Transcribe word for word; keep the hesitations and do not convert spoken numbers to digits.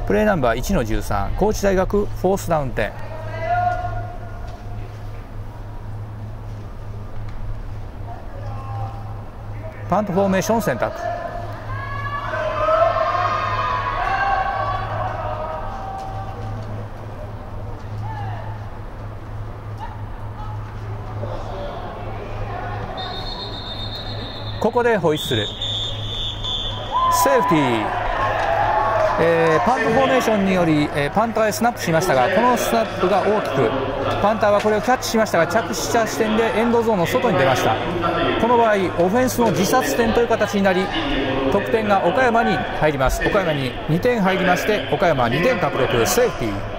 プレーナンバーいちのじゅうさん、高知大学フォースダウン点。パントフォーメーション選択。ここでホイッスル、セーフティー、えー、パントフォーメーションにより、えー、パンターへスナップしましたが、このスナップが大きく、パンターはこれをキャッチしましたが、着地した時点でエンドゾーンの外に出ました。この場合オフェンスの自殺点という形になり、得点が岡山に入ります。岡山ににてん入りまして、岡山にてん獲得、セーフティー。